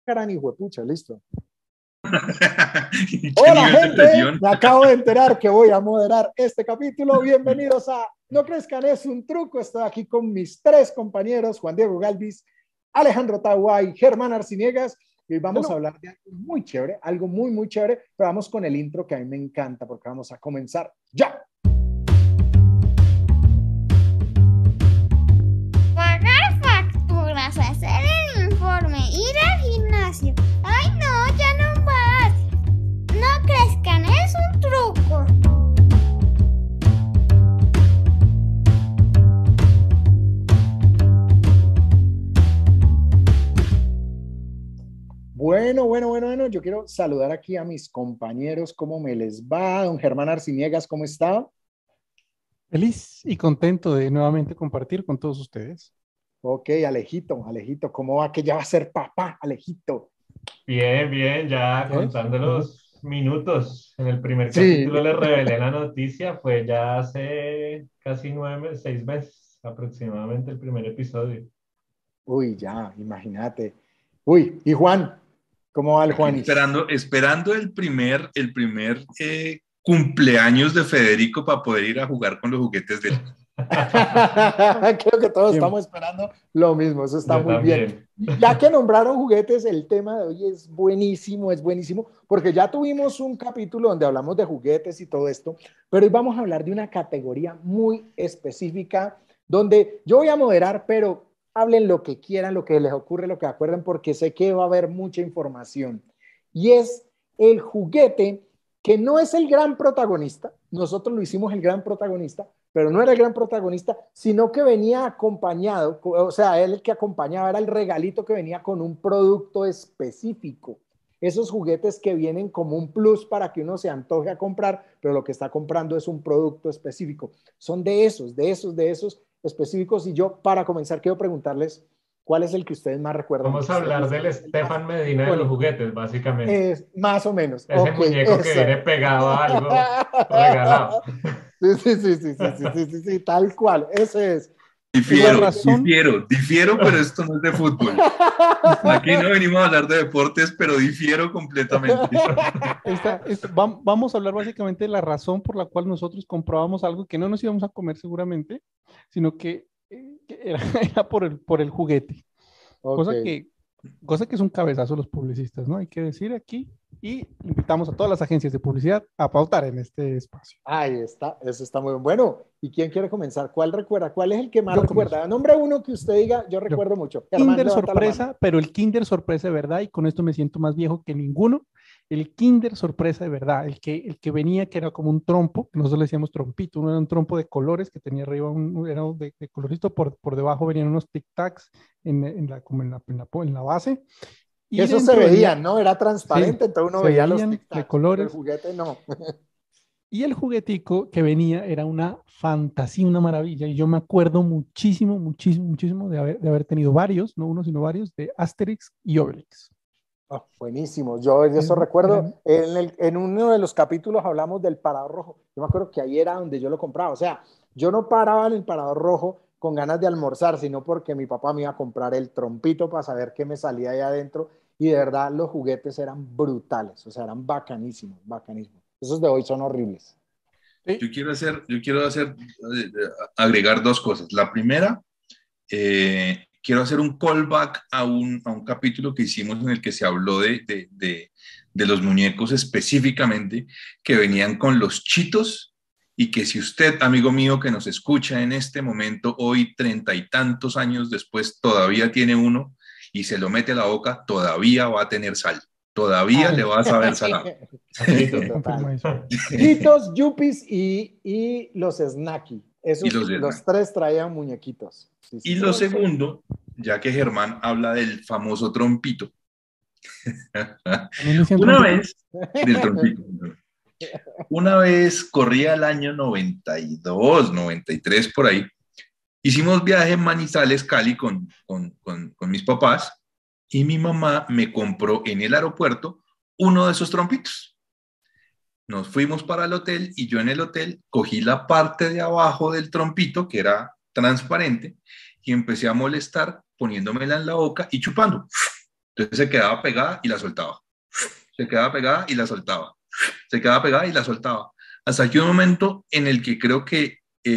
Gran hijo de pucha, listo. ¿Qué Hola nivel de gente, presión? me acabo de enterar que voy a moderar este capítulo. Bienvenidos a No Crezcan es un truco. Estoy aquí con mis tres compañeros, Juan Diego Galvis, Alejandro Tagua y Germán Arciniegas. Y hoy vamos a hablar de algo muy chévere, algo muy chévere, pero vamos con el intro que a mí me encanta porque vamos a comenzar ya. Pagar facturas, hacer el informe, ir al gimnasio. Ay no, ya no más. No crezcan, es un truco. Bueno. Yo quiero saludar aquí a mis compañeros. ¿Cómo me les va? Don Germán Arciniegas, ¿cómo está? Feliz y contento de nuevamente compartir con todos ustedes. Ok, Alejito, ¿cómo va que ya va a ser papá, Alejito? Bien, ya contando los minutos. En el primer Sí. capítulo le revelé la noticia, fue ya hace casi 6 meses aproximadamente el primer episodio. Uy, ya, imagínate. Uy, y Juan, ¿cómo va el Aquí Juanis? esperando el primer cumpleaños de Federico para poder ir a jugar con los juguetes de él. Creo que todos estamos esperando lo mismo, eso está Yo muy también. bien. Ya que nombraron juguetes, el tema de hoy es buenísimo, porque ya tuvimos un capítulo donde hablamos de juguetes y todo esto, pero hoy vamos a hablar de una categoría muy específica, donde yo voy a moderar, pero hablen lo que quieran, lo que les ocurre, lo que acuerden, porque sé que va a haber mucha información. Y es el juguete que no es el gran protagonista, nosotros lo hicimos el gran protagonista, pero no era el gran protagonista, sino que venía acompañado, o sea, él el que acompañaba era el regalito que venía con un producto específico. Esos juguetes que vienen como un plus para que uno se antoje a comprar, pero lo que está comprando es un producto específico. Son de esos específicos. Y yo, para comenzar, quiero preguntarles, ¿cuál es el que ustedes más recuerdan? Vamos a hablar del Estefan Medina de los juguetes, básicamente. Es más o menos. Ese muñeco que viene pegado a algo regalado. Sí, tal cual, ese es. Difiero, pero esto no es de fútbol. Aquí no venimos a hablar de deportes, pero difiero completamente. Vamos a hablar básicamente de la razón por la cual nosotros comprábamos algo que no nos íbamos a comer seguramente, sino que era por el juguete. Okay. Cosa que es un cabezazo los publicistas, ¿no? Hay que decir aquí. Y invitamos a todas las agencias de publicidad a pautar en este espacio. Ahí está, eso está muy bueno. ¿Y quién quiere comenzar? ¿Cuál recuerda? ¿Cuál es el que más Yo recuerda? comienzo. Nombre uno que usted diga, yo recuerdo mucho. Germán, Kinder levanta la sorpresa, mano. pero el Kinder sorpresa de verdad, y con esto me siento más viejo que ninguno. El Kinder sorpresa de verdad, el que venía, que era como un trompo, que nosotros le decíamos trompito, uno era un trompo de colores que tenía arriba, era de colorito, por debajo venían unos tic-tacs como en la base. Y eso se veía, ¿no? Era transparente, sí, entonces uno veía los tic-tacs, de colores. el juguete no. Y el juguetico que venía era una fantasía, una maravilla. Y yo me acuerdo muchísimo de haber tenido varios, no uno, sino varios, de Asterix y Obelix. Oh, buenísimo. Yo de eso recuerdo, en uno de los capítulos hablamos del Parador Rojo. Yo me acuerdo que ahí era donde yo lo compraba. O sea, yo no paraba en el Parador Rojo con ganas de almorzar, sino porque mi papá me iba a comprar el trompito para saber qué me salía ahí adentro. Y de verdad los juguetes eran brutales, o sea, eran bacanísimos. Esos de hoy son horribles. ¿Sí? Yo quiero agregar dos cosas. La primera, quiero hacer un callback a un capítulo que hicimos en el que se habló de los muñecos específicamente que venían con los chitos, y que si usted, amigo mío, que nos escucha en este momento, hoy 30 y tantos años después, todavía tiene uno y se lo mete a la boca, todavía va a tener sal. Todavía le va a saber salado. Chitos, Yuppies y los Snacky. Esos, los tres traían muñequitos. Y lo segundo, ya que Germán habla del famoso trompito. Una vez corría el año 92, 93 por ahí. Hicimos viaje en Manizales, Cali con mis papás, y mi mamá me compró en el aeropuerto uno de esos trompitos. Nos fuimos para el hotel y yo en el hotel cogí la parte de abajo del trompito, que era transparente, y empecé a molestar poniéndomela en la boca y chupando. Entonces se quedaba pegada y la soltaba. Se quedaba pegada y la soltaba. Se quedaba pegada y la soltaba. Hasta que un momento en el que creo que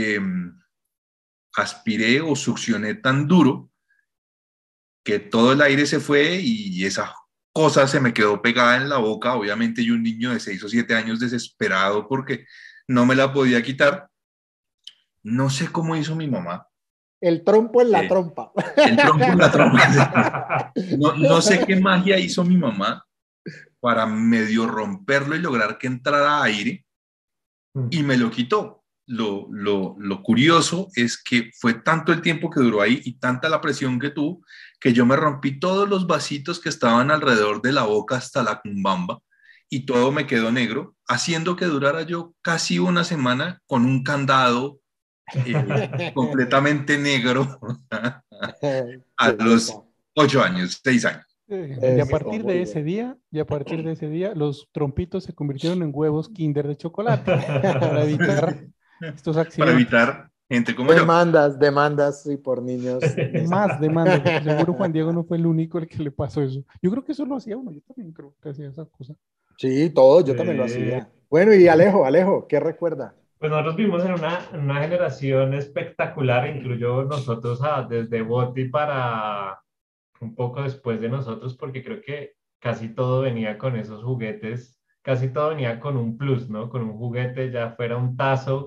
aspiré o succioné tan duro que todo el aire se fue y esa cosa se me quedó pegada en la boca. Obviamente yo, un niño de 6 o 7 años desesperado porque no me la podía quitar. No sé cómo hizo mi mamá. El trompo en la trompa. El trompo en la trompa. No sé qué magia hizo mi mamá para medio romperlo y lograr que entrara aire y me lo quitó. Lo curioso es que fue tanto el tiempo que duró ahí y tanta la presión que tuvo que yo me rompí todos los vasitos que estaban alrededor de la boca hasta la cumbamba y todo me quedó negro, haciendo que durara yo casi una semana con un candado completamente negro a los 8 años, 6 años. Y a partir de ese día, los trompitos se convirtieron en huevos Kinder de chocolate para evitar estos accidentes. Para evitar gente como demandas, sí, por niños. Más demandas, porque seguro Juan Diego no fue el único el que le pasó eso. Yo creo que eso lo hacía uno, yo también creo que hacía esa cosa. Sí, todo, yo también lo hacía. Bueno, y Alejo, ¿qué recuerda? Pues nosotros vivimos en una generación espectacular, incluyó nosotros desde Boti para un poco después de nosotros, porque creo que casi todo venía con esos juguetes, casi todo venía con un plus, ¿no? Con un juguete, ya fuera un tazo,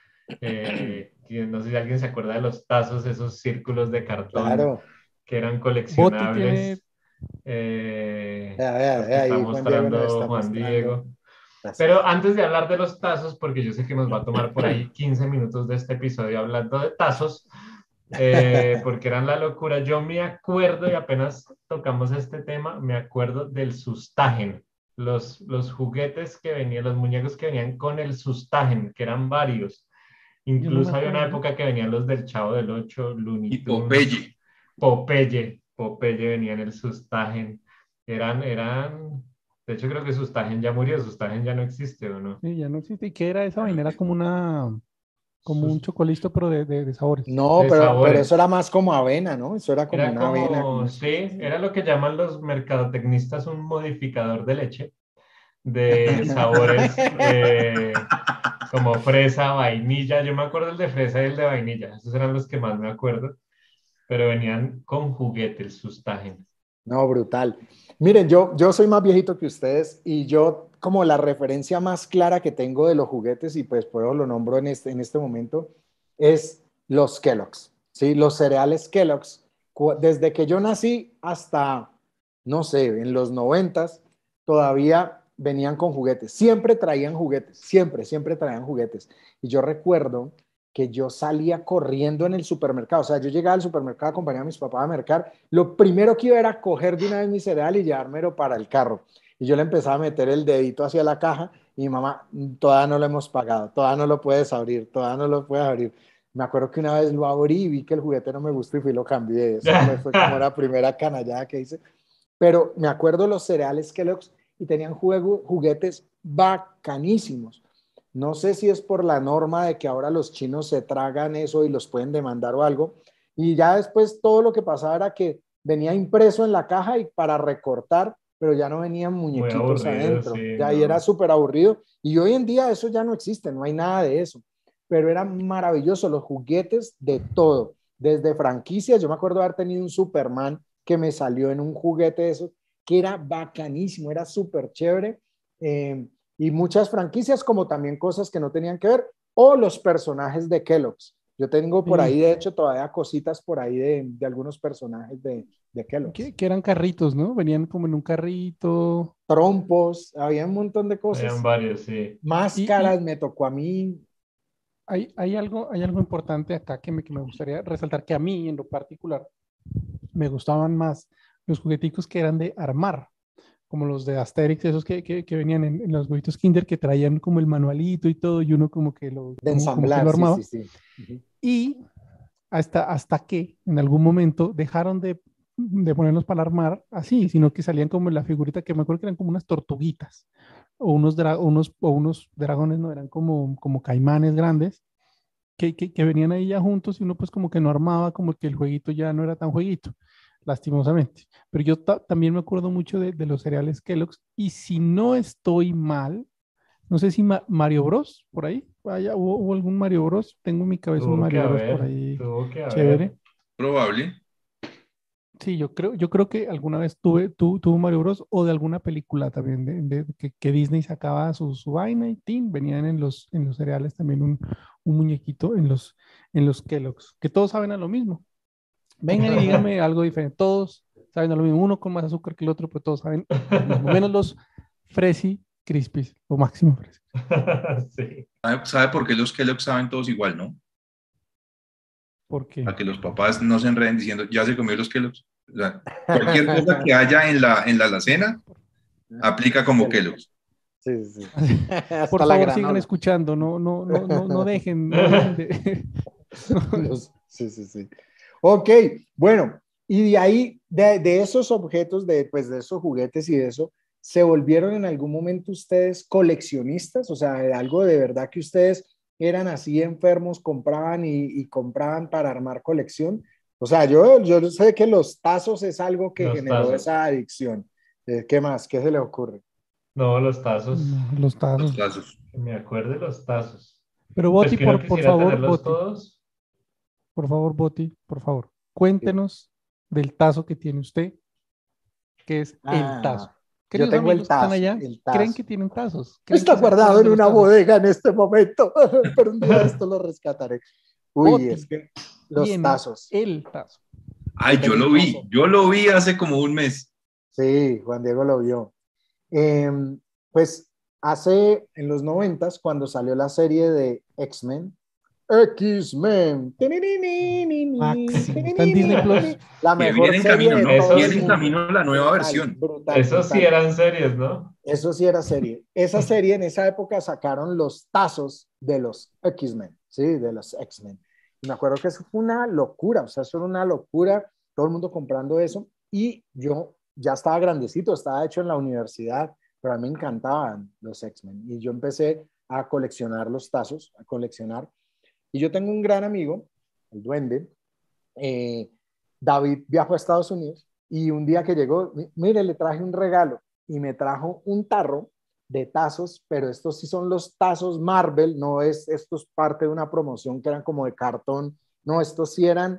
no sé si alguien se acuerda de los tazos, esos círculos de cartón Claro. que eran coleccionables. Vea, Está ahí mostrando Juan Diego. Pero antes de hablar de los tazos, porque yo sé que nos va a tomar por ahí 15 minutos de este episodio hablando de tazos, porque eran la locura. Yo me acuerdo, y apenas tocamos este tema, me acuerdo del sustagen. Los juguetes que venían, los muñecos que venían con el sustagen, que eran varios. Incluso había una época que venían los del Chavo del Ocho, Looney Tunes. Popeye venía en el sustagen. De hecho creo que sustagen ya murió, sustagen ya no existe, ¿o no? Sí, ya no existe. ¿Y qué era esa vaina? Era como un chocolisto, pero de sabores. No, De pero sabores. eso era más como avena, ¿no? Eso era como una avena. Sí, era lo que llaman los mercadotecnistas un modificador de leche, de sabores como fresa, vainilla. Yo me acuerdo el de fresa y el de vainilla. Esos eran los que más me acuerdo. Pero venían con juguete, el sustagen. No, brutal. Miren, yo soy más viejito que ustedes y yo como la referencia más clara que tengo de los juguetes, y pues por eso lo nombro en este momento, es los Kellogg's, ¿sí? Los cereales Kellogg's. Desde que yo nací hasta, no sé, en los 90s, todavía venían con juguetes. Siempre traían juguetes, siempre traían juguetes. Y yo recuerdo que yo salía corriendo en el supermercado. O sea, yo llegaba al supermercado, acompañaba a mis papás a mercar. Lo primero que iba era coger de una vez mi cereal y llevármelo para el carro. Y yo le empezaba a meter el dedito hacia la caja y mi mamá, todavía no lo hemos pagado, todavía no lo puedes abrir, todavía no lo puedes abrir. Me acuerdo que una vez lo abrí y vi que el juguete no me gustó y fui y lo cambié. Eso fue como la primera canallada que hice. Pero me acuerdo los cereales Kellogg's y tenían juguetes bacanísimos. No sé si es por la norma de que ahora los chinos se tragan eso y los pueden demandar o algo. Y ya después todo lo que pasaba era que venía impreso en la caja y para recortar, pero ya no venían muñequitos adentro. Sí, ya ahí era súper aburrido. Y hoy en día eso ya no existe, no hay nada de eso. Pero era maravilloso, los juguetes de todo. Desde franquicias, yo me acuerdo haber tenido un Superman que me salió en un juguete de esos, que era bacanísimo, era súper chévere. Y muchas franquicias, como también cosas que no tenían que ver, o los personajes de Kellogg's. Yo tengo por ahí, de hecho, todavía cositas por ahí de algunos personajes de Kellogg's. Que eran carritos, ¿no? Venían como en un carrito. Trompos, había un montón de cosas. Habían varios, sí. Máscaras, me tocó a mí. Hay algo importante acá que me gustaría resaltar, que a mí en lo particular me gustaban más los jugueticos que eran de armar, como los de Asterix, esos que venían en los huevitos Kinder, que traían como el manualito y todo, y uno como que lo, de ensamblar, como que lo armaba. Sí. Uh-huh. Y hasta que en algún momento dejaron de ponerlos para armar así, sino que salían como en la figurita, que me acuerdo que eran como unas tortuguitas, o unos dragones, no, eran como caimanes grandes, que venían ahí ya juntos, y uno pues como que no armaba, como que el jueguito ya no era tan jueguito. lastimosamente. Pero yo también me acuerdo mucho de los cereales Kellogg's, y si no estoy mal, no sé si Mario Bros. Por ahí, hubo algún Mario Bros. Tengo en mi cabeza un Mario Bros. Por ahí, tuvo que haber. chévere. Probable. Sí, yo creo que alguna vez tuvo Mario Bros. O de alguna película también, que Disney sacaba su vaina y ¡tin! Venían en los cereales también un muñequito en los Kellogg's, que todos saben a lo mismo. Vengan y díganme algo diferente. Todos saben a lo mismo, uno con más azúcar que el otro, pero todos saben lo mismo, menos los Fresi Crispies, o máximo Fresi. Sí. ¿Sabe por qué los Kellogg saben todos igual, no? ¿Por qué? Para que los papás no se enreden diciendo, ya se comió los Kellogg's. O sea, cualquier cosa que haya en la alacena aplica como Kellogg's. Sí, sí. Por Hasta la favor, sigan granola. escuchando, no dejen de... Sí, sí, sí. Ok, bueno, y de ahí, de esos objetos, pues, de esos juguetes y de eso, ¿se volvieron en algún momento ustedes coleccionistas? O sea, de algo de verdad que ustedes eran así enfermos, compraban y compraban para armar colección. O sea, yo sé que los tazos es algo que Los generó tazos. esa adicción. ¿Qué más? ¿Qué se le ocurre? No, los tazos. No, los Los tazos. tazos. Que me acuerde de los tazos. Pero Pues Boti, que uno por quisiera favor, tenerlos Boti, todos. Boti, por favor, cuéntenos del tazo que tiene usted, que es el tazo. Yo Queridos tengo amigos que están allá, el ¿creen tazo. que tienen tazos? ¿Creen Está que se guardado acuerdan en de los una tazos? bodega en este momento, pero un día de esto lo rescataré. Uy, Boti es que los tiene tazos. el tazo. Ay, Tengo un tazo. yo lo vi hace como un mes. Sí, Juan Diego lo vio. Pues hace en los 90s, cuando salió la serie de X-Men, Máximo. Está en Disney Plus. la Que mejor viene en serie camino, de ¿no? todo Esos- el Viene en mundo. camino la nueva Brutal, versión. brutal, Esos sí brutal. eran series, ¿no? Eso sí era serie. Esa serie en esa época sacaron los tazos de los X-Men, ¿sí? De los X-Men. Y me acuerdo que eso fue una locura, o sea, eso era una locura, todo el mundo comprando eso. Y yo ya estaba grandecito, estaba hecho en la universidad, pero a mí me encantaban los X-Men. Y yo empecé a coleccionar los tazos, a coleccionar. Y yo tengo un gran amigo, el Duende. David viajó a Estados Unidos y un día que llegó, mire, le traje un regalo y me trajo un tarro de tazos, pero estos sí son los tazos Marvel, no es, esto es parte de una promoción que eran como de cartón, no, estos sí eran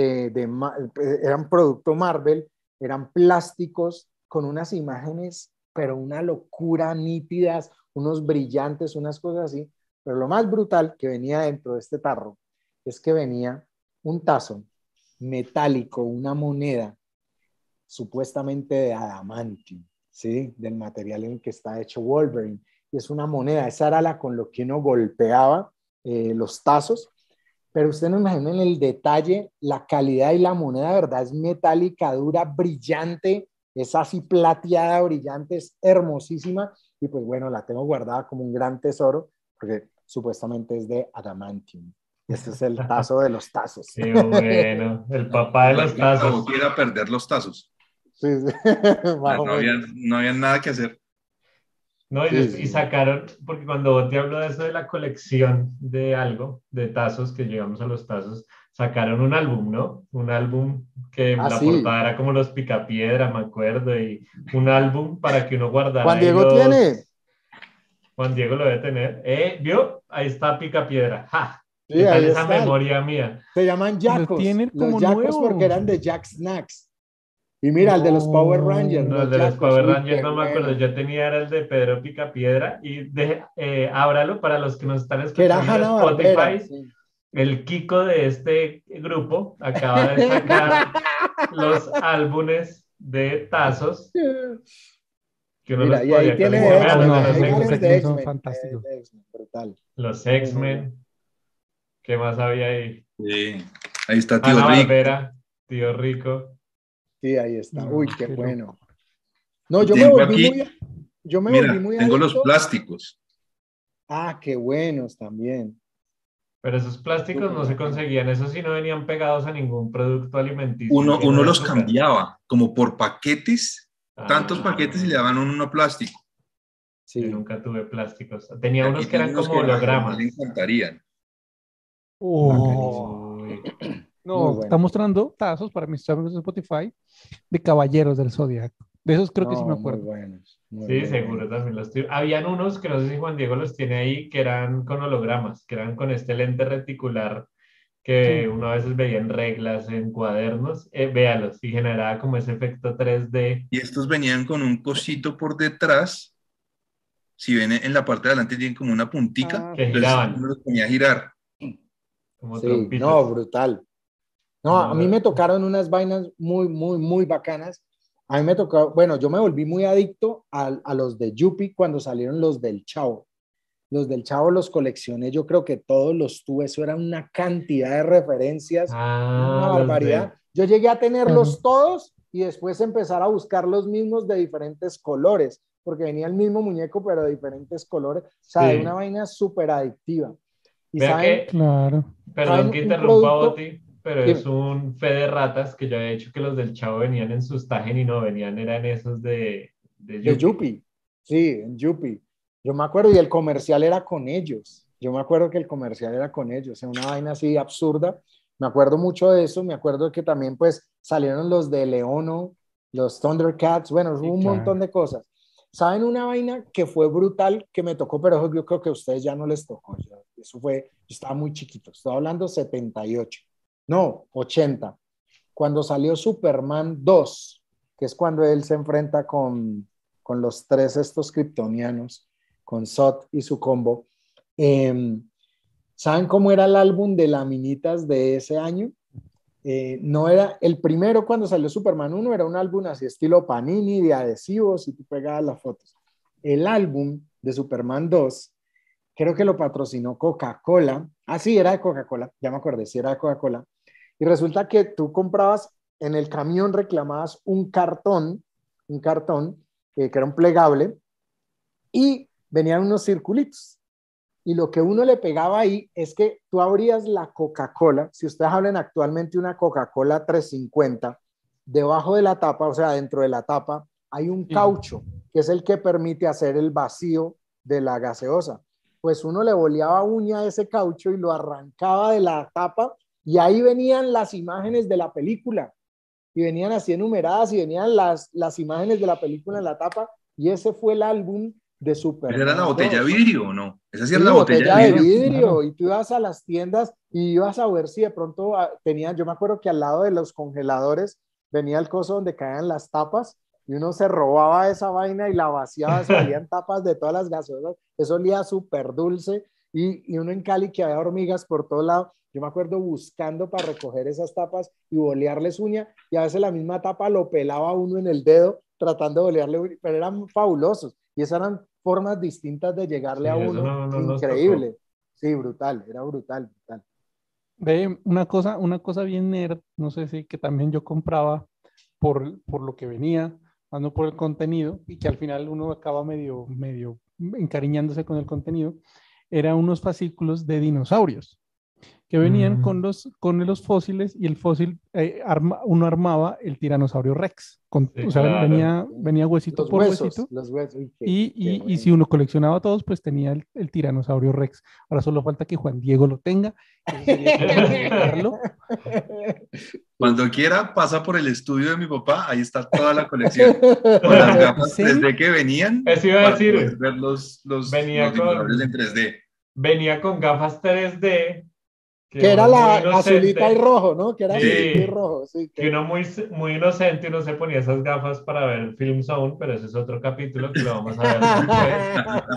eran producto Marvel, eran plásticos con unas imágenes, pero una locura, nítidas, unos brillantes, unas cosas así, pero lo más brutal que venía dentro de este tarro es que venía un tazo metálico, una moneda supuestamente de adamantium, ¿sí? Del material en el que está hecho Wolverine. Y es una moneda, esa era la con lo que uno golpeaba los tazos. Pero usted no imaginen el detalle, la calidad y la moneda, ¿verdad? Es metálica, dura, brillante, es así plateada, brillante, es hermosísima. Y pues bueno, la tengo guardada como un gran tesoro, porque supuestamente es de adamantium. Este es el tazo de los tazos. Qué bueno. El papá de los tazos. Quiera perder los tazos. Sí, sí. Más o menos. No había nada que hacer. No, Sí, sí. y sacaron, porque cuando te hablo de eso de la colección de algo, de tazos, que llegamos a los tazos, sacaron un álbum, ¿no? Un álbum que la sí. portada era como los Picapiedra, me acuerdo, y un álbum para que uno guardara Juan ahí Diego tiene. Juan Diego lo debe tener. ¿Vio? Ahí está Picapiedra. ¡Ja! Sí, ¿Qué tal ahí esa está. memoria mía? Se llaman Lo yacos. tienen Los como yacos nuevo. porque eran de Jack Snacks. Y mira, el de los Power Rangers, No, el los de los yacos. Power Uy, Rangers qué no me acuerdo. bueno. Yo tenía era el de Pedro Picapiedra y ábralo para los que nos están Que era escuchando en Hanna-Barbera. Spotify. Sí. El Kiko de este grupo acaba de sacar los álbumes de tazos que uno los Mira, y ahí podía tiene de coleccionar. Wow, X-Men. Los de no, los Hay los varios X-Men. de X-Men son X-Men. fantásticos. De X-Men, brutal. Los Muy, muy bien. X-Men. ¿Qué más había ahí? Sí. Ahí está Tío Ana Rick. Barbera, Tío Rico. Sí, ahí está. No, Uy, qué qué bueno. loco. No, Y tengo aquí, yo me volví mira, muy tengo los adicto. plásticos. Ah, qué buenos también. Pero esos plásticos no se conseguían, esos sí no venían pegados a ningún producto alimenticio. Uno lleno de los azúcar. cambiaba como por paquetes, tantos Ah, paquetes y le daban uno plástico. Sí. Yo nunca tuve plásticos. Tenía Y unos aquí que eran tengo unos como que a Germán hologramas. le encantarían. Oh, Uy. Muy No, bueno. está mostrando tazos para mis amigos de Spotify de Caballeros del Zodiaco. De esos creo que sí me No, muy acuerdo. buenos. Muy, Sí, muy seguro buenos. también los tiene. Habían unos que no sé si Juan Diego los tiene ahí, que eran con hologramas, que eran con este lente reticular Sí. que uno a veces veía en reglas, en cuadernos. Véalos, y generaba como ese efecto 3D. Y estos venían con un cosito por detrás. Si ven en la parte de adelante tienen como una puntica, Ah, Que sí. entonces giraban uno los ponía a girar. como Sí, no, trompitas. brutal. No, a mí No, me tocaron unas vainas muy, muy, muy bacanas. A mí me tocó, bueno, yo me volví muy adicto a los de Yupi cuando salieron los del Chavo. Los del Chavo los coleccioné, yo creo que todos los tuve, eso era una cantidad de referencias, una los barbaridad. de... Yo llegué a Claro. tenerlos todos y después empezar a buscar los mismos de diferentes colores, porque venía el mismo muñeco, pero de diferentes colores. O sea, de una Sí. vaina súper adictiva. Y Vea saben, que, Claro. perdón saben que un interrumpa, producto, Boti, pero es dime, un fe de ratas que yo había dicho que los del Chavo venían en sus Tajen y no venían, eran esos de de Yupi. Yupi, sí, en Yupi. Yo me acuerdo y el comercial era con ellos. Yo me acuerdo que el comercial era con ellos, una vaina así absurda. Me acuerdo mucho de eso. Me acuerdo que también pues salieron los de Leono, los Thundercats, bueno, Sí, hubo un montón claro. de cosas. ¿Saben una vaina que fue brutal que me tocó, pero yo creo que a ustedes ya no les tocó? Eso fue, yo estaba muy chiquito, estaba hablando 78, no, 80, cuando salió Superman 2, que es cuando él se enfrenta con los tres estos kryptonianos, con Zod y su combo. Eh, ¿Saben cómo era el álbum de laminitas de ese año? No era el primero cuando salió Superman 1, era un álbum así estilo Panini, de adhesivos y tú pegabas las fotos. El álbum de Superman 2, creo que lo patrocinó Coca-Cola. Ah, sí, era de Coca-Cola, ya me acordé, sí era de Coca-Cola. Y resulta que tú comprabas en el camión, reclamabas un cartón que era un plegable y venían unos circulitos. Y lo que uno le pegaba ahí es que tú abrías la Coca-Cola, si ustedes hablan actualmente una Coca-Cola 350, debajo de la tapa, o sea, dentro de la tapa, hay un Sí. caucho, que es el que permite hacer el vacío de la gaseosa. Pues uno le boleaba uña a ese caucho y lo arrancaba de la tapa y ahí venían las imágenes de la película y venían así enumeradas y venían las imágenes de la película en la tapa y ese fue el álbum de ¿Esa era la Superman botella de 2. vidrio o no? Esa sí era Sí, la botella de botella de vidrio. vidrio, Claro. y tú ibas a las tiendas y ibas a ver si de pronto tenían, yo me acuerdo que al lado de los congeladores venía el coso donde caían las tapas y uno se robaba esa vaina y la vaciaba, salían tapas de todas las gaseosas, eso olía súper dulce y uno en Cali que había hormigas por todos lados, yo me acuerdo buscando para recoger esas tapas y bolearles uña y a veces la misma tapa lo pelaba uno en el dedo tratando de bolearle, pero eran fabulosos y esas eran formas distintas de llegarle Sí, a eso uno, no nos tocó. increíble. Sí, brutal, era brutal, brutal. Ve, una cosa bien nerd, no sé si que también yo compraba por lo que venía, más no por el contenido, y que al final uno acaba medio encariñándose con el contenido, eran unos fascículos de dinosaurios que venían Mm, con los fósiles y el fósil, uno armaba el tiranosaurio Rex. sí, O sea, claro. venía huesito por huesito Los huesos, uy, qué y si bueno. uno coleccionaba todos, pues tenía el tiranosaurio Rex. Ahora solo falta que Juan Diego lo tenga. Eso sería como regalarlo. Cuando quiera, pasa por el estudio de mi papá, ahí está toda la colección. Con las ¿En gafas serio? 3D que venían Eso iba a para poder decir, ver los venía dinosaurios en con, 3D. venía con gafas 3D, que Que era uno muy la azulita y inocente, rojo, ¿no? Que era Sí. azulita y sí, rojo, sí. que uno muy inocente, uno se ponía esas gafas para ver Film Zone, pero ese es otro capítulo que lo vamos a ver después.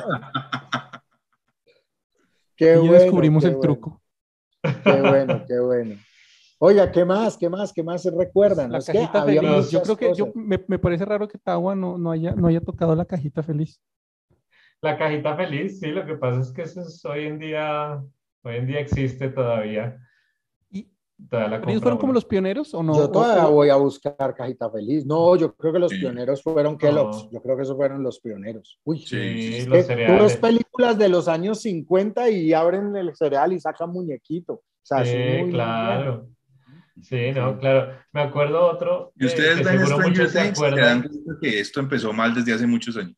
Qué Y ya bueno, descubrimos qué el bueno, truco. qué bueno, qué bueno. Oiga, ¿qué más? ¿Qué más? ¿Qué más se Pues recuerdan? la Es que cajita había feliz. Yo muchas creo que cosas. me parece raro que Tawa no haya tocado la cajita feliz. La cajita feliz, sí, lo que pasa es que eso es hoy en día existe todavía, ¿Y todavía la pero ellos compra fueron como uno. los pioneros o no? Yo todavía voy a buscar Cajita Feliz. No, yo creo que los Sí, pioneros fueron Kellogg's. No, Yo creo que esos fueron los pioneros. Uy, sí, sí, sí, es sí. los que tú ves cereales. películas de los años 50 y abren el cereal y sacan muñequito. O sea, así Sí, muy, muy bueno. claro. Sí, no, Sí. claro. Me acuerdo otro Y de ustedes que ven seguro Stranger muchos se Things, se dan acuerdan, cuenta que esto empezó mal desde hace muchos años.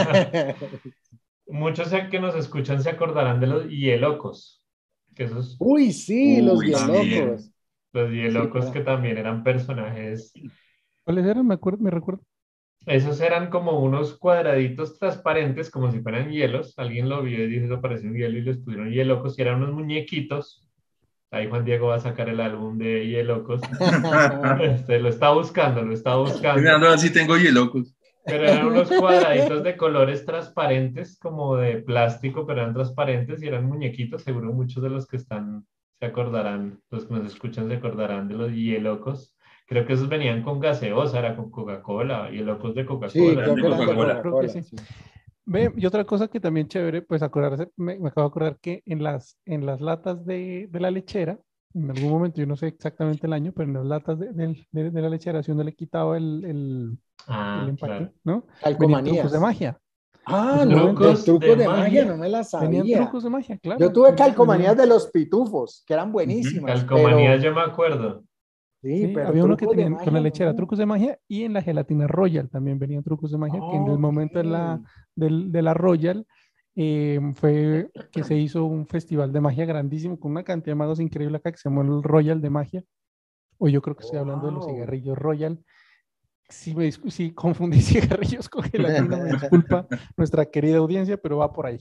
muchos que nos escuchan se acordarán de los hielocos, que esos Uy, sí, los Uy, bien sí. también, locos. Los hielocos Sí, que también eran personajes. ¿Cuáles eran? Me recuerdo. Esos eran como unos cuadraditos transparentes, como si fueran hielos. Alguien lo vio y dijo, eso parece un hielo y les pusieron hielocos y eran unos muñequitos. Ahí Juan Diego va a sacar el álbum de hielocos. Lo está buscando, lo está Estoy buscando. mirando a ver si tengo hielocos. Pero eran unos cuadraditos de colores transparentes, como de plástico, pero eran transparentes y eran muñequitos. Seguro muchos de los que están se acordarán, los que nos escuchan se acordarán de los hielocos. Creo que esos venían con gaseosa, era con Coca-Cola, hielocos de Sí, Coca-Cola. creo de que eran de Coca-Cola. Creo que Coca-Cola. sí. Sí. Ve, y otra cosa que también chévere, pues acordarse, me acabo de acordar que en las latas de la lechera, en algún momento, yo no sé exactamente el año, pero en las latas de la lechera, si uno le quitaba el Ah, empaque, claro. ¿no? Venían trucos de Calcomanías. magia. En Ah, su no, momento de Trucos trucos de de magia magia. no me la venían sabía. trucos de magia, Yo claro. tuve calcomanías Venían, de los pitufos, que eran Ujú. buenísimas, Calcomanías, pero yo me acuerdo. sí, sí, pero había uno que trucos de tenían con la magia lechera no. trucos de magia y en la gelatina Royal también venían trucos de magia, que en el Ok. momento de la Royal fue que se hizo un festival de magia grandísimo con una cantidad de magos increíble acá que se llamó el Royal de magia. O yo creo que estoy hablando de los Wow. cigarrillos Royal. Si confundí cigarrillos con gelatina, me disculpa nuestra querida audiencia, pero va por ahí.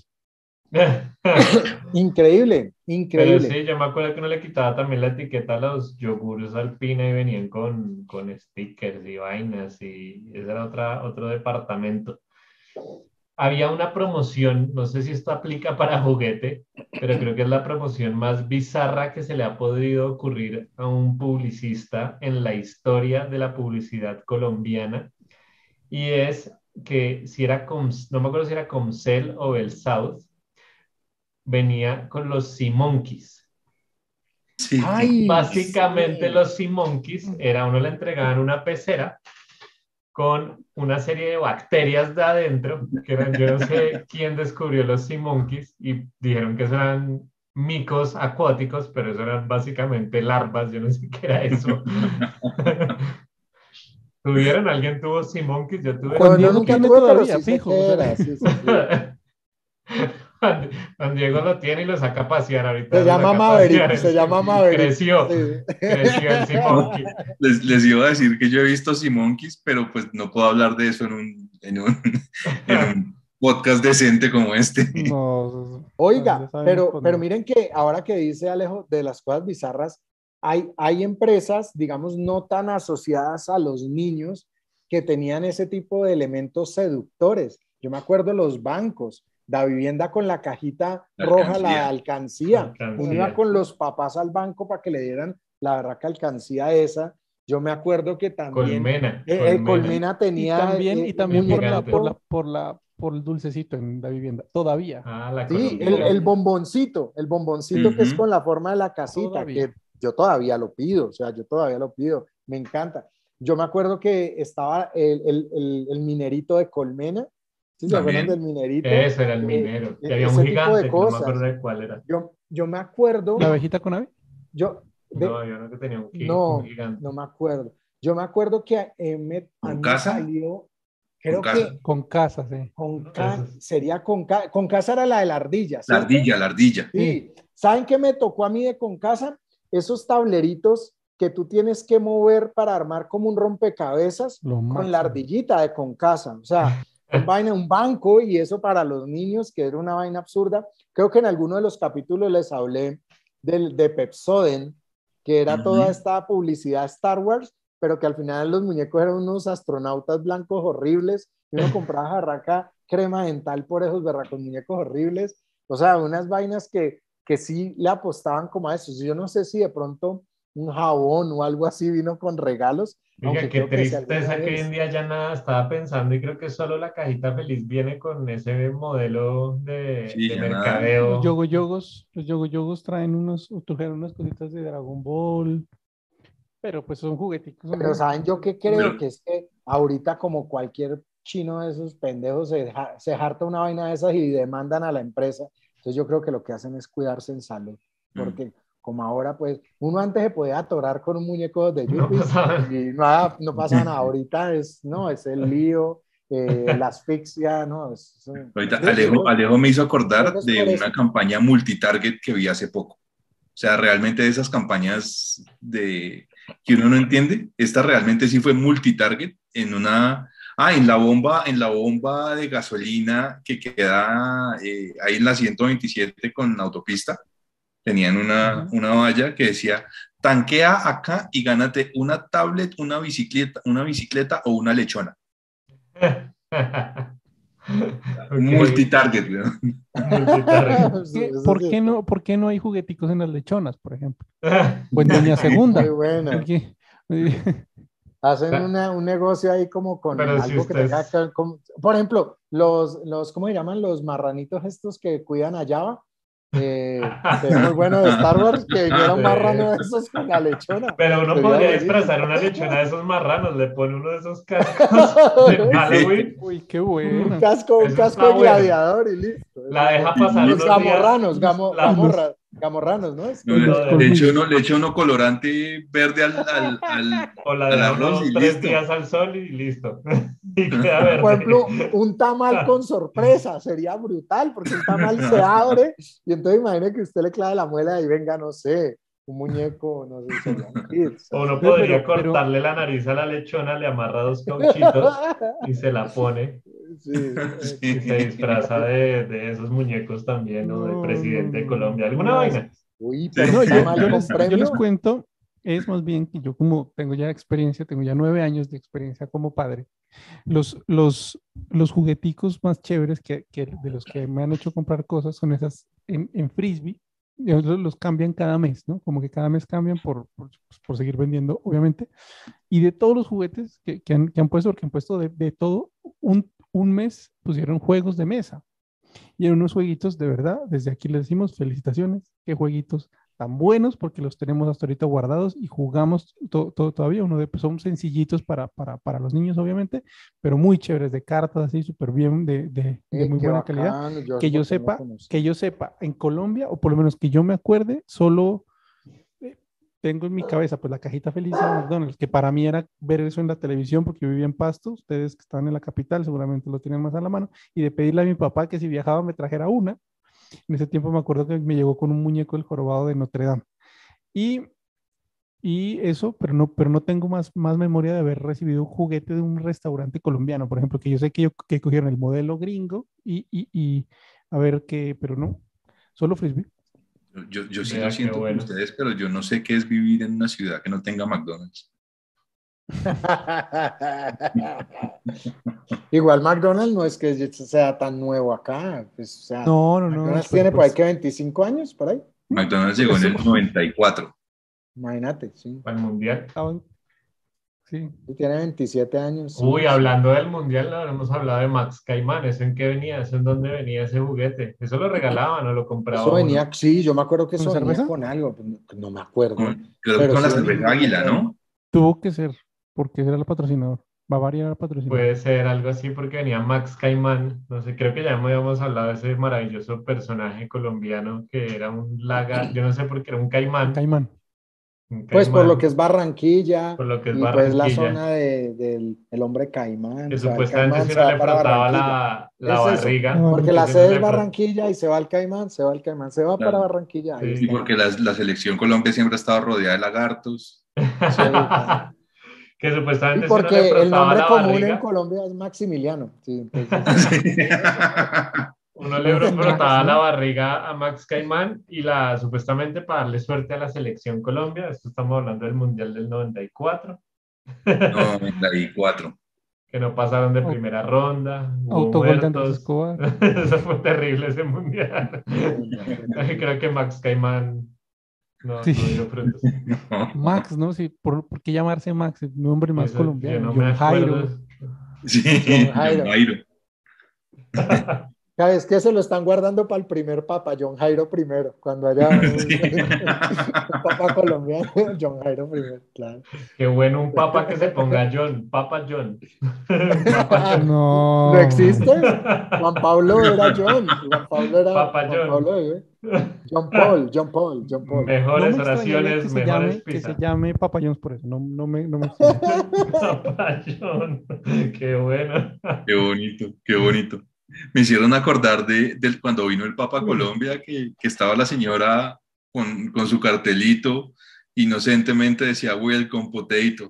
Increíble, Pero increíble. sí, yo me acuerdo que uno le quitaba también la etiqueta a los yogures Alpina y venían con stickers y vainas y ese era otro departamento. Había una promoción, no sé si esto aplica para juguete, pero creo que es la promoción más bizarra que se le ha podido ocurrir a un publicista en la historia de la publicidad colombiana. Y es que si era, no me acuerdo si era Comcel o el South, venía con los Sea Monkeys. Sí, Ay, Básicamente sí. los Sea Monkeys era, uno le entregaban una pecera con una serie de bacterias de adentro, que eran, yo no sé quién descubrió los Sea Monkeys y dijeron que eso eran micos acuáticos, pero eso eran básicamente larvas, yo no sé qué era eso. ¿Tuvieron? ¿Alguien tuvo Sea Monkeys? Yo tuve Juan Yo no, Sea Diego nunca Monkeys. tiene tuve, pero todavía, sí sé fijo. O qué sea, era, sí, sí, sí. Juan Diego lo tiene y lo saca a pasear, ahorita Se lo llama saca a pasear, Maverick, se llama Maverick. creció, Sí. creció el Sea Monkey. les iba a decir que yo he visto Sea Monkeys, pero pues no puedo hablar de eso en un podcast decente como este. no, ya Oiga, sabemos pero, por pero dónde. miren que ahora que dice Alejo de las cosas bizarras, hay empresas, digamos, no tan asociadas a los niños que tenían ese tipo de elementos seductores. Yo me acuerdo de los bancos, la vivienda con la cajita La roja, la alcancía. alcancía. Uno iba Alcancía. con los papás al banco para que le dieran la verdad que alcancía esa. Yo me acuerdo que también Colmena, colmena. Colmena Y tenía también, y un también Gigante. por el dulcecito en la vivienda. Todavía, Ah, la Sí, el colombiana. bomboncito que es Ujú. con la forma de la casita, todavía. que yo todavía lo pido, o sea, yo todavía lo pido, me encanta. Yo me acuerdo que estaba el minerito de Colmena, ¿sí se acuerdan del También. minerito? Eso era el minero. Y había un Ese tipo de gigante que no me acuerdo cosas. de cuál era. Yo me acuerdo, La abejita con ave. yo, No, de, había uno que tenía un no, no gigante. me acuerdo. Yo me acuerdo que a ¿Con mí me casa? salió, ¿Con creo casa? que Con casas, sí. sería con casa era la de la ardilla, La ¿cierto? ardilla, la ardilla. Sí. Sí, ¿saben qué me tocó a mí de Concasa? Esos tableritos que tú tienes que mover para armar como un rompecabezas Lo con la máximo. ardillita de Concasa. O sea, un banco y eso para los niños, que era una vaina absurda. Creo que en alguno de los capítulos les hablé de Pepsoden, que era toda Ujú. esta publicidad Star Wars, pero que al final los muñecos eran unos astronautas blancos horribles y uno compraba jarraca crema dental por esos berracos muñecos horribles. O sea, unas vainas que sí le apostaban como a eso. Yo no sé si de pronto un jabón o algo así vino con regalos, Oiga, aunque qué creo que sí alguna tristeza que hoy en vez. día ya nada estaba pensando y creo que solo la cajita feliz viene con ese modelo Sí, de ya nada. Los mercadeo. yogo-yogos trajeron unas cositas de Dragon Ball, pero pues son jugueticos, Pero ¿no? ¿saben yo qué creo? Pero, Que es que ahorita como cualquier chino de esos pendejos se harta una vaina de esas y demandan a la empresa. Entonces yo creo que lo que hacen es cuidarse en salud, mm, porque como ahora pues uno antes se podía atorar con un muñeco de No Yupi pasaba. y nada, no pasa nada. Ahorita es el lío, la asfixia, no, ahorita yo Alejo me hizo creo que acordar es de por una eso. campaña multitarget que vi hace poco. sea, realmente de esas campañas que uno no entiende, esta realmente sí fue multitarget en la bomba de gasolina que queda ahí en la 127 con autopista, tenían una valla que decía, tanquea acá y gánate una tablet, una bicicleta o una lechona. Okay. Multitarget, ¿no? Multitarget. ¿Por qué no hay jugueticos en las lechonas, por ejemplo? O en Doña Segunda. Muy buena. Porque, Hacen un negocio ahí como con Pero si algo que tenga que ver con, por ejemplo, ¿cómo se llaman? Los marranitos estos que cuidan a Java. Sería muy bueno de Star Wars que viniera un marrano de esos con la lechona. Pero uno Sería podría buenísimo. disfrazar una lechona de esos marranos, le pone uno de esos cascos de Halloween. uy, qué bueno. Un casco Eso de está bueno. gladiador y listo. La deja pasar Los unos gamorranos, días. gamorranos, ¿no? Es No, le echo uno colorante verde O la al deja arroz unos y 3 listo. días al sol y listo. Y queda verde. Por ejemplo, un tamal con sorpresa sería brutal, porque el tamal se abre y entonces imagine que usted le clave la muela y venga, no sé, un muñeco, no sé, sería un hit. O uno podría cortarle la nariz a la lechona, le amarra 2 cauchitos y se la pone. Sí, Y se disfraza de esos muñecos también, o del presidente de Colombia. ¿Alguna No. vaina? Uy, pero No, un tamal con yo les premio. cuento, es más bien que yo como tengo ya experiencia, tengo ya 9 años de experiencia como padre, los jugueticos más chéveres de los que me han hecho comprar cosas son esas en Frisbee, los cambian cada mes, ¿no? Como que cada mes cambian por seguir vendiendo, obviamente, y de todos los juguetes que han puesto, porque han puesto de todo, un mes pusieron juegos de mesa. Y eran unos jueguitos de verdad, desde aquí les decimos felicitaciones, qué jueguitos tan buenos porque los tenemos hasta ahorita guardados y jugamos todavía, pues son sencillitos para los niños obviamente, pero muy chéveres de cartas así, súper bien, de muy Qué buena bacano, calidad. yo Que yo sepa, en Colombia, o por lo menos que yo me acuerde, solo tengo en mi cabeza pues la cajita feliz de McDonald's, que para mí era ver eso en la televisión porque yo vivía en Pasto, ustedes que están en la capital seguramente lo tienen más a la mano, y de pedirle a mi papá que si viajaba me trajera una. En ese tiempo me acuerdo que me llegó con un muñeco del jorobado de Notre Dame. Y eso, pero no tengo más memoria de haber recibido un juguete de un restaurante colombiano, por ejemplo, que yo sé que cogieron el modelo gringo y a ver qué, pero no, solo Frisbee. Yo sí Vea, lo siento por ustedes, pero yo no sé qué es vivir en una ciudad que no tenga McDonald's. Igual McDonald's no es que sea tan nuevo acá. Pues, o sea, No. McDonald's tiene por ahí que 25 años, por ahí. McDonald's llegó en el 94. Imagínate, sí. Al mundial. Sí. Tiene 27 años. Uy, sí. hablando del mundial, no hemos hablado de Max Caimán. ¿Eso en qué venía? ¿Eso en dónde venía ese juguete? ¿Eso lo regalaban o lo compraba Eso uno? venía, sí, yo me acuerdo que ¿Con eso venía cerveza? con algo, no me acuerdo. Creo que con la cerveza Águila, ¿no? Tuvo que ser, porque era el patrocinador. Bavaria era el patrocinador. Puede ser algo así porque venía Max Caimán. No sé, creo que ya habíamos hablado de ese maravilloso personaje colombiano que era un lagar, yo no sé por qué era un caimán. Caimán. Pues por lo que es Barranquilla, Por lo que es y pues la Barranquilla. zona del hombre caimán. Que o sea, el supuestamente caimán si se uno va le para frotaba Barranquilla. la Es eso, barriga. porque que la si uno sede le es frot- Barranquilla y se va el caimán, se va el caimán, se va para Claro. Barranquilla. Ahí Sí. Y porque la selección Colombia siempre ha estado rodeada de lagartos. está. Que Y supuestamente si uno le porque el frotaba nombre la común en barriga, Colombia es Maximiliano. Sí, entonces, uno le Max, frotaba ¿no? la barriga a Max Caimán y supuestamente para darle suerte a la selección Colombia. Esto estamos hablando del Mundial del 94, 94. que no pasaron de Au- primera ronda, hubo Autogol de Andrés muertos. Escobar. Eso fue terrible ese Mundial. no, Creo que Max Caimán no Sí. dio frutos. Max, ¿no? Sí, ¿por qué llamarse Max? El nombre más Eso, colombiano. yo no me John Jairo. acuerdo. Sí, John Jairo. John Jairo. Es que se lo están guardando para el primer papa, John Jairo primero, cuando haya un papa colombiano, John Jairo primero, claro. Qué bueno un papa que se ponga John, Papa John. Papa John. No. ¿No existe? Juan Pablo era John, Juan Pablo era Papa Juan John. Pablo, John Paul. No Mejores me extrañaría oraciones, que se mejores que se pizzas. llame Papa John's por eso. No me extraña. Papa John. Qué bueno. Qué bonito, qué bonito. Me hicieron acordar de cuando vino el Papa a Colombia, que estaba la señora con su cartelito, inocentemente decía Welcome Potato.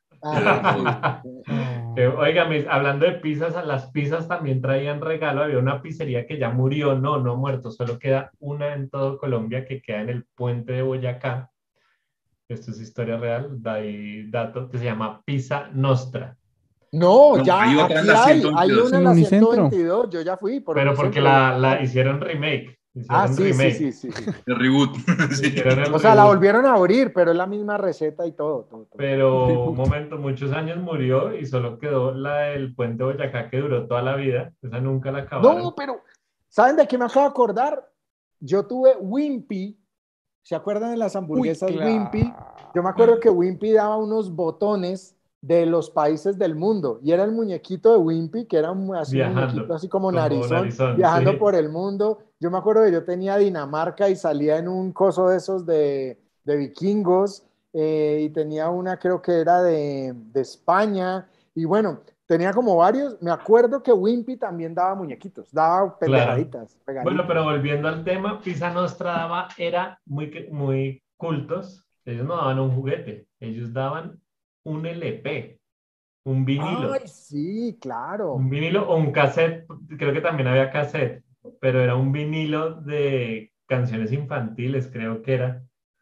Ah, sí. Oiga, hablando de pizzas, a las pizzas también traían regalo. Había una pizzería que ya murió, no ha muerto, solo queda una en todo Colombia que queda en el puente de Boyacá. Esto es historia real, da ahí dato, que se llama Pizza Nostra. No, No, hay ya otra en aquí la hay 122. una en En la Unicentro. 122, yo ya fui por Pero porque Unicentro. la hicieron remake. Ah, Hicieron sí, sí, sí, remake. sí, sí. El reboot. Sí. Hicieron el O sea, la reboot. volvieron a abrir, pero es la misma receta y todo. Pero un momento, muchos años murió y solo quedó la del puente Boyacá que duró toda la vida. Esa nunca la No, acabaron. pero ¿saben de qué me acabo de acordar? Yo tuve Wimpy. ¿Se acuerdan de las Uy, hamburguesas Wimpy? claro. Yo me acuerdo que Wimpy daba unos botones de los países del mundo y era el muñequito de Wimpy, que era así un muñequito Viajando, así como como narizón, narizón, viajando sí. por el mundo. Yo me acuerdo que yo tenía Dinamarca y salía en un coso de esos de vikingos, y tenía una creo que era de España y bueno, tenía como varios. Me acuerdo que Wimpy también daba muñequitos, daba Claro. pendejaditas, Bueno, pero regalitos. volviendo al tema, Pizza Nostra era muy cultos. Ellos no daban un juguete, ellos daban un LP, un vinilo. Ay, sí, claro. Un vinilo o un cassette, creo que también había cassette, pero era un vinilo de canciones infantiles, creo que era.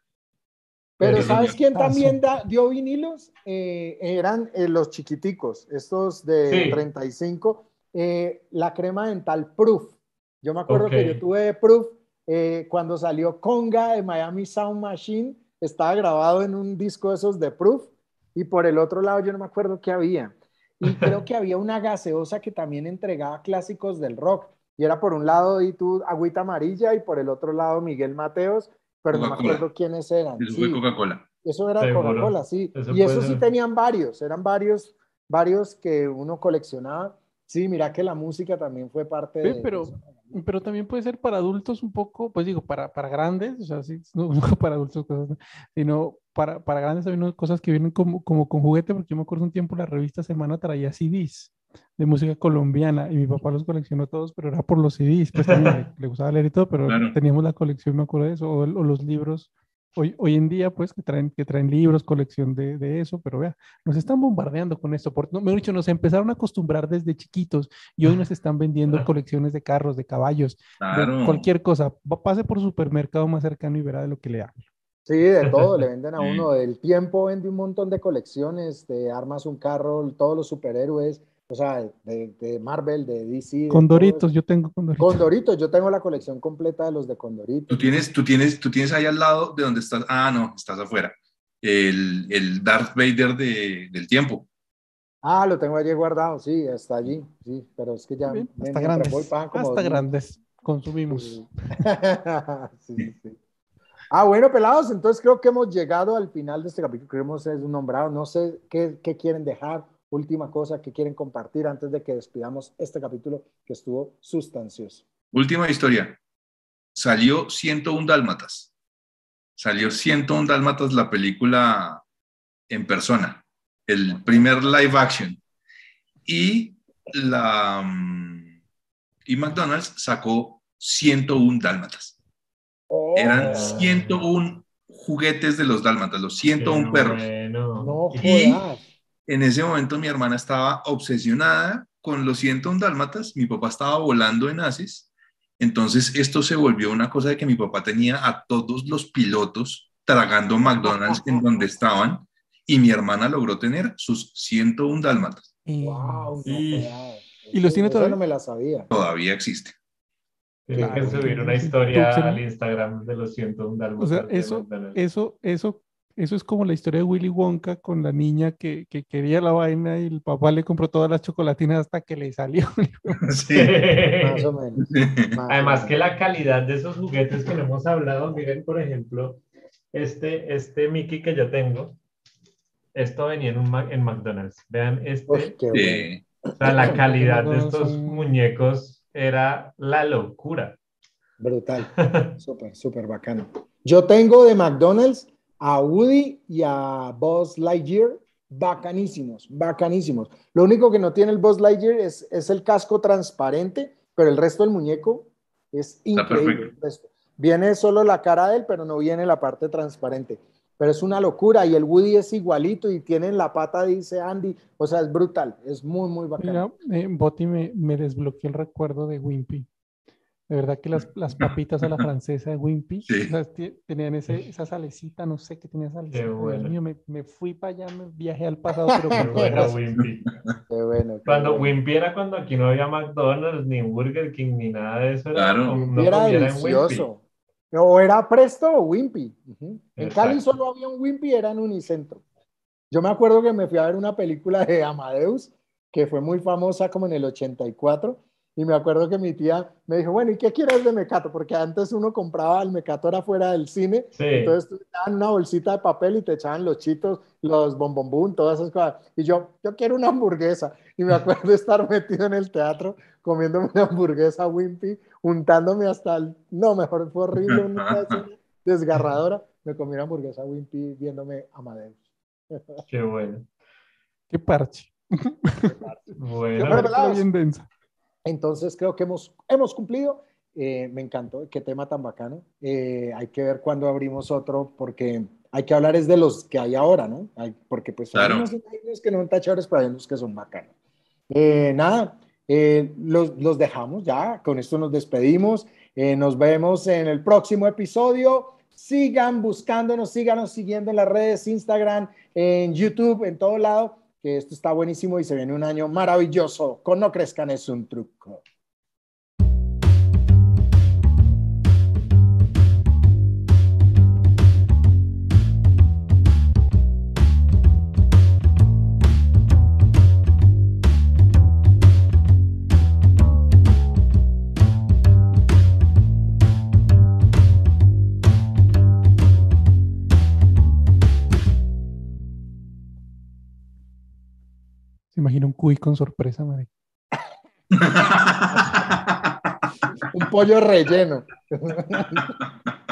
Pero Pero ¿sabes quién Tazo. también dio vinilos? Eran los chiquiticos, estos de sí, 35, la crema dental Proof. Yo me acuerdo ok. que yo tuve Proof cuando salió Conga de Miami Sound Machine, estaba grabado en un disco de esos de Proof, y por el otro lado yo no me acuerdo qué había. Y creo que había una gaseosa que también entregaba clásicos del rock, y era por un lado y tú Agüita Amarilla y por el otro lado Miguel Mateos, pero no me Coca-Cola. acuerdo quiénes eran. Eso fue Sí, Coca-Cola. eso era Seguro. Coca-Cola, sí. Eso Y puede eso sí ser. tenían varios, eran varios que uno coleccionaba. Sí, mira que la música también fue parte Ve, de eso. pero también puede ser para adultos un poco, pues digo, para grandes, o sea, sí, no, no para adultos, cosas, ¿no? Sino para grandes hay unas cosas que vienen como con juguete, porque yo me acuerdo un tiempo la revista Semana traía CDs de música colombiana y mi papá los coleccionó todos, pero era por los CDs, pues también le gustaba leer y todo, pero Claro. teníamos la colección, me acuerdo de eso, o los libros. Hoy en día, pues, que traen libros, colección de eso, pero vea, nos están bombardeando con esto. No, mejor dicho, nos empezaron a acostumbrar desde chiquitos y hoy nos están vendiendo colecciones de carros, de caballos, de Claro. cualquier cosa. Pase por su supermercado más cercano y verá de lo que le hablo. Sí, de todo, le venden a Sí. uno. Del tiempo vende un montón de colecciones, de armas un carro, todos los superhéroes, o sea, de Marvel, de DC, de todo eso. Condoritos, yo tengo Condoritos. Condoritos, yo tengo la colección completa de los de Tú Condoritos. tienes ahí al lado de donde estás. Ah, no, estás afuera. El Darth Vader del tiempo. Ah, lo tengo allí guardado, sí, está allí, sí, pero es que ya Bien, hasta mientras voy grandes, pagan como hasta 2.000. grandes consumimos. Sí. Sí, sí, sí. Ah, bueno, pelados, entonces creo que hemos llegado al final de este capítulo, que hemos nombrado, no sé qué quieren dejar, última cosa que quieren compartir antes de que despidamos este capítulo que estuvo sustancioso. Última historia. Salió 101 Dálmatas. Salió 101 Dálmatas la película en persona. El primer live action. Y y McDonald's sacó 101 Dálmatas. Eran Oh, 101 juguetes de los dálmatas, los Qué 101 perros. bueno. no Y jodas. en ese momento mi hermana estaba obsesionada con los 101 dálmatas, mi papá estaba volando en Asis, entonces esto se volvió una cosa de que mi papá tenía a todos los pilotos tragando McDonald's en donde estaban y mi hermana logró tener sus 101 dálmatas. Wow, no Y jodas. ¿Y los tiene Esa no todavía? me la sabía. Todavía existe. tienen que Qué subir bueno. una Sí. historia al Instagram de los 101 O sea, dálmatas de McDonald's. eso es como la historia de Willy Wonka con la niña que quería la vaina y el papá le compró todas las chocolatinas hasta que le salió. Sí. Más o menos. Más o Además que menos. la calidad de esos juguetes que no hemos hablado, miren, por ejemplo, este Mickey que yo tengo, esto venía en McDonald's. Vean Uy, qué bueno. o sea, la Los de calidad de McDonald's estos son- muñecos era la locura. Brutal. Súper, súper bacano. Yo tengo de McDonald's a Woody y a Buzz Lightyear, bacanísimos, bacanísimos. Lo único que no tiene el Buzz Lightyear es el casco transparente, pero el resto del muñeco es Está increíble. perfecto. El resto. viene solo la cara de él, pero no viene la parte transparente. Pero es una locura y el Woody es igualito y tiene en la pata, dice Andy, o sea, es brutal, es muy, muy bacano. Mira, Boti me desbloqueó el recuerdo de Wimpy. De verdad que las papitas a la francesa de Wimpy, Sí. o sea, tenían esa salecita, no sé qué tenía salecita. Qué bueno. Dios mío, me fui para allá, me viajé al pasado, pero Qué con bueno, gracias. Wimpy. Qué bueno. Qué Cuando bueno. Wimpy era cuando aquí no había McDonald's, ni Burger King, ni nada de eso, era Claro. no Era comiera en Wimpy. delicioso. O era Presto o Wimpy. Ujú. En Cali Exacto. solo había un Wimpy, era en Unicentro. Yo me acuerdo que me fui a ver una película de Amadeus, que fue muy famosa como en el 84, y me acuerdo que mi tía me dijo, bueno, ¿y qué quieres de mecato? Porque antes uno compraba el mecato era fuera del cine, Sí. entonces te daban una bolsita de papel y te echaban los chitos, los bombombún, todas esas cosas. Y yo quiero una hamburguesa. Y me acuerdo de estar metido en el teatro comiéndome una hamburguesa Wimpy, untándome hasta el... No, mejor fue horrible, una escena desgarradora. Me comí una hamburguesa Wimpy viéndome Amadeus. Qué bueno. Qué parche. Bueno, Bueno, Película pelados, bien densa. entonces creo que hemos cumplido. Me encantó, qué tema tan bacano. Hay que ver cuándo abrimos otro, porque hay que hablar es de los que hay ahora, ¿no? Porque pues hay Claro. unos que no son tan chéveres, pero hay unos que son bacanos. Nada, los dejamos ya, con esto nos despedimos. Nos vemos en el próximo episodio. Sigan buscándonos, síganos siguiendo en las redes, Instagram, en YouTube, en todo lado, que esto está buenísimo y se viene un año maravilloso. Con No Crezcan es un truco. Se imagina un cuy con sorpresa, madre. Un pollo relleno.